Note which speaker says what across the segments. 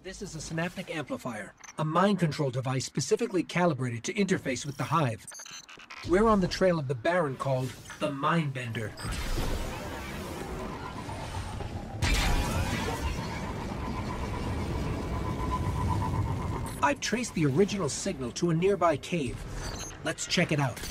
Speaker 1: This is a synaptic amplifier, a mind control device specifically calibrated to interface with the Hive. We're on the trail of the Baron called the MINDBENDER. I've traced the original signal to a nearby cave. Let's check it out.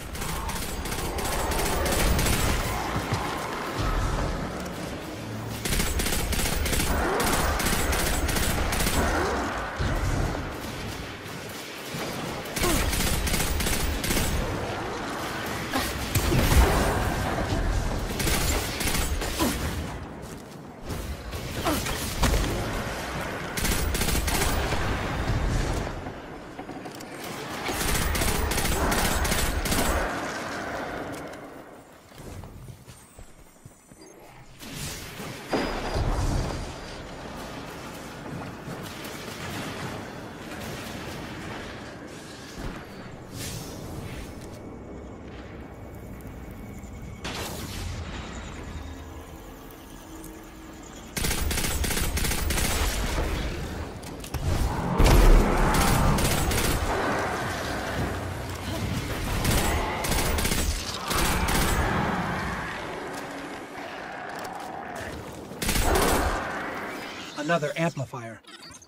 Speaker 1: Another amplifier.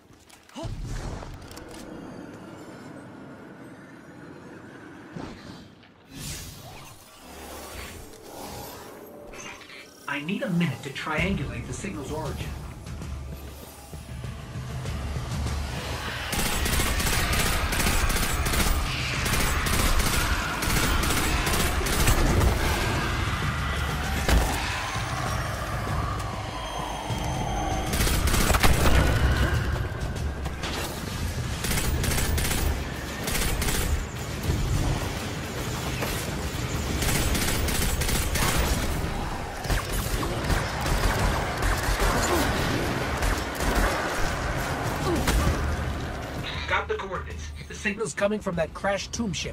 Speaker 1: I need a minute to triangulate the signal's origin. Got the coordinates. The signal's coming from that crashed tomb ship.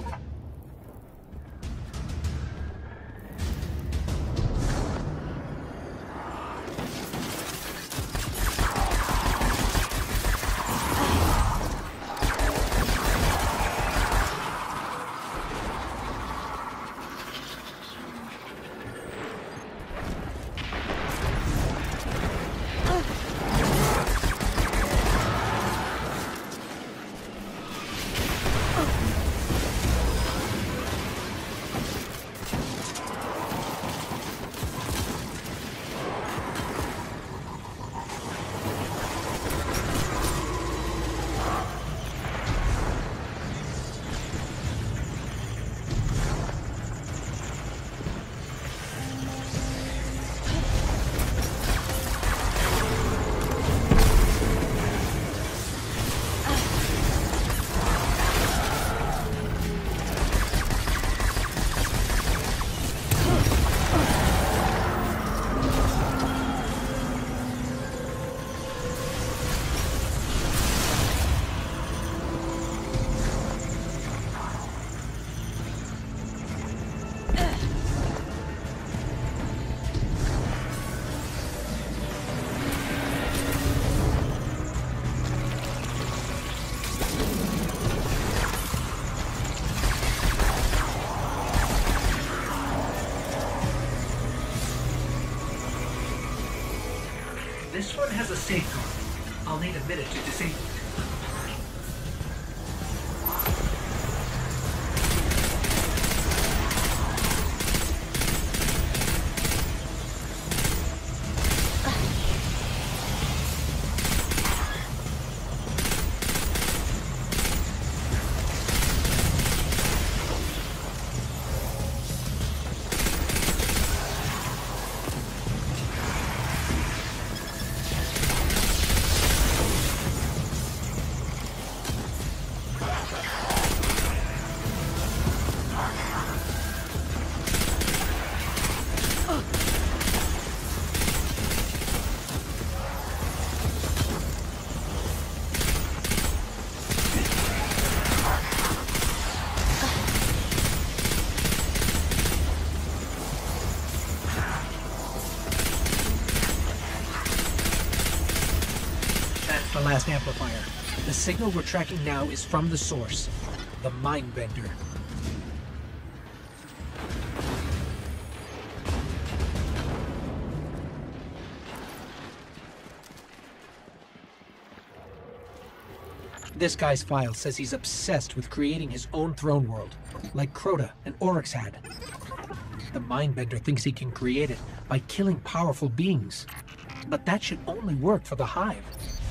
Speaker 1: This one has a safeguard. I'll need a minute to disable it. the last amplifier. The signal we're tracking now is from the source, the MINDBENDER. This guy's file says he's obsessed with creating his own throne world, like Crota and Oryx had. The MINDBENDER thinks he can create it by killing powerful beings. But that should only work for the Hive.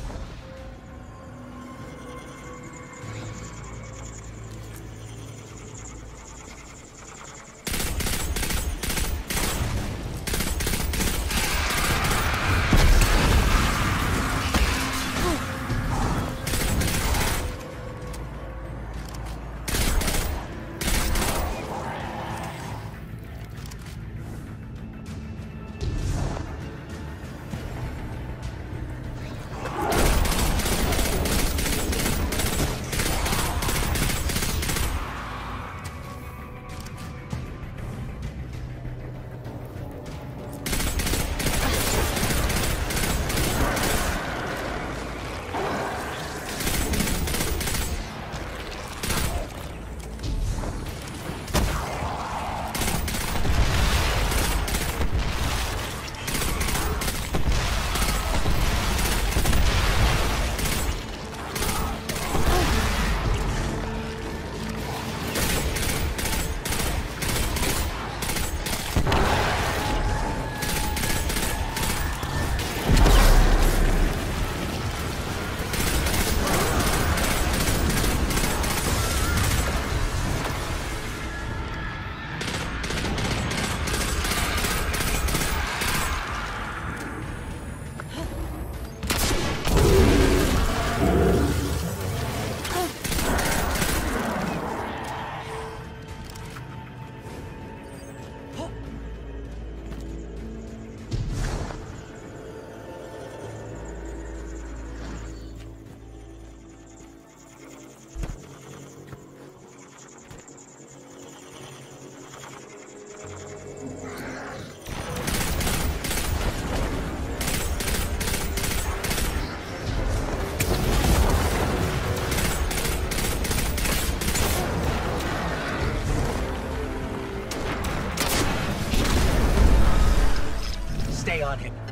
Speaker 1: Stay on him.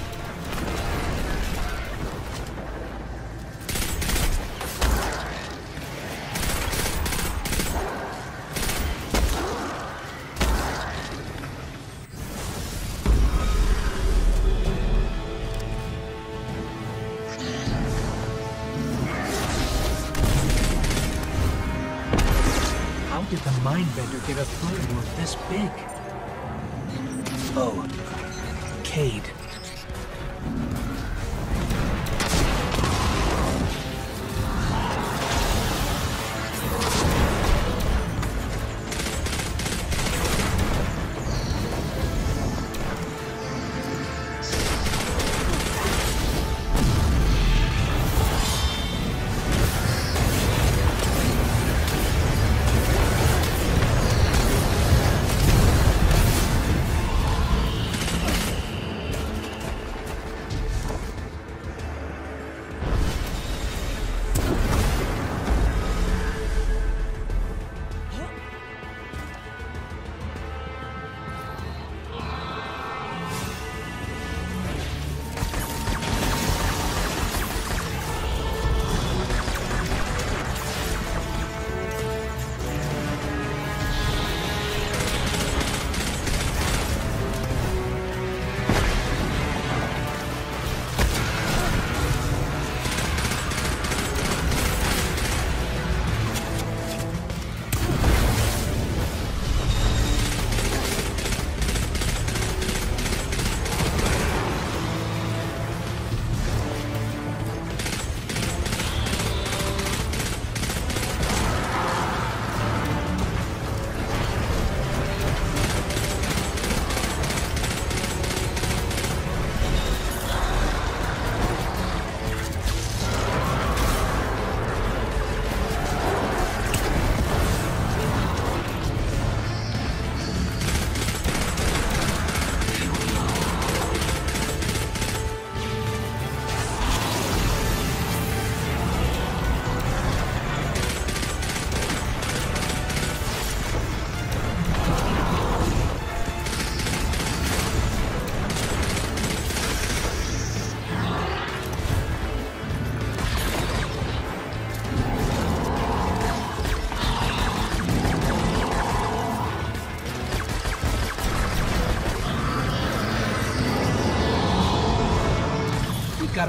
Speaker 1: How did the MINDBENDER get a throne world this big? Oh. Cade.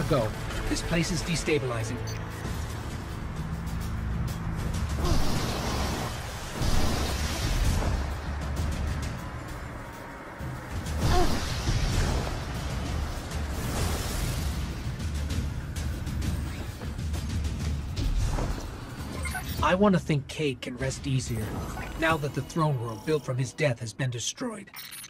Speaker 1: gotta go. This place is destabilizing. I want to think Cade can rest easier, now that the throne world built from his death has been destroyed.